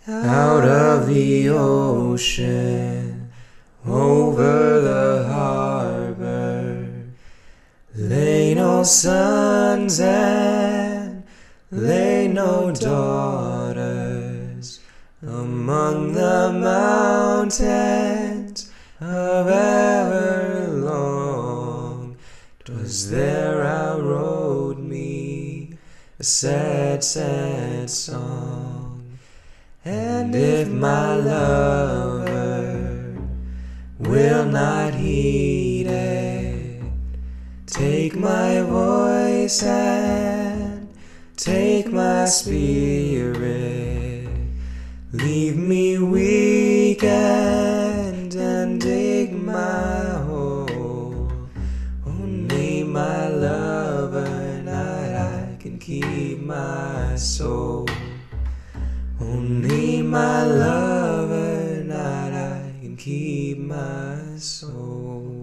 out of the ocean, over the harbor, lay no sons and lay no daughters among the mountains of Everlong. 'Twas there I wrote me a sad, sad song. And if my lover will not heed it, take my voice and take my spirit, leave me weak and dig my hole. Only my lover and I can keep my soul. Only my lover and I can keep my soul.